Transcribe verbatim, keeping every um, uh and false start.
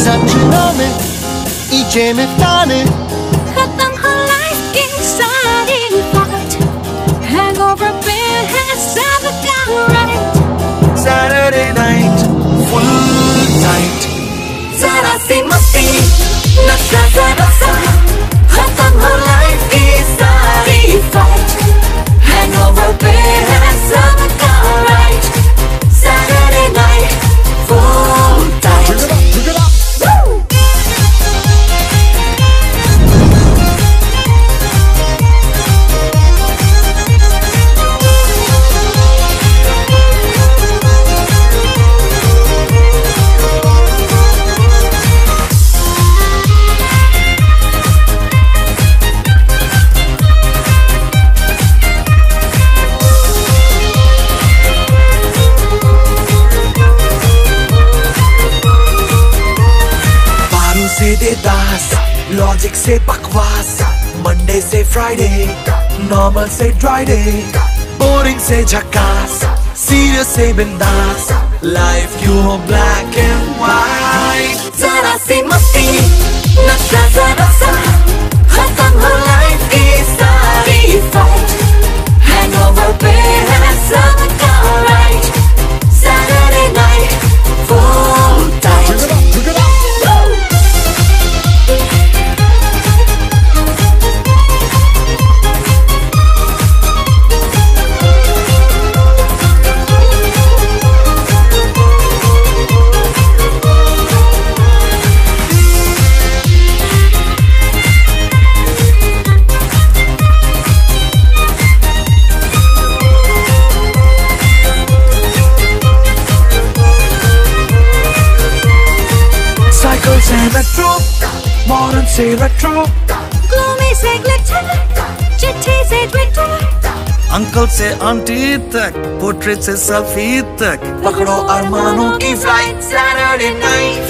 zaczyna my, idziemy w tany. खत्म हो life की सारी fight. Hangover beer has never got right. Saturday night, full tight. जरा सी मस्ती, नशा जरा सा. खत्म हो life की सारी fight. Hangover beer has never got right. Saturday night, full tight. Pick it up, pick it up. Woo! से देदास, लॉजिक से बकवास, मंडे से फ्राइडे, नॉर्मल से ड्राई डे, बोरिंग से झकास, सीरियस से बिंदास, लाइफ क्यों हो ब्लैक एंड व्हाइट. जरा सी मस्ती, नशा जरा सा. खत्म हो लाइफ की सारी फाइट. हैंगओवर पे है सबका right. Saturday night, full tight. Pick it up, pick it up. Cycle से retro, modern से retro, Gloomy से glitter, चिट्ठी से Twitter. अंकल से आंटी तक, पोर्ट्रेट से सेल्फी तक, पकड़ो अरमानों की फ्लाइट. Saturday night,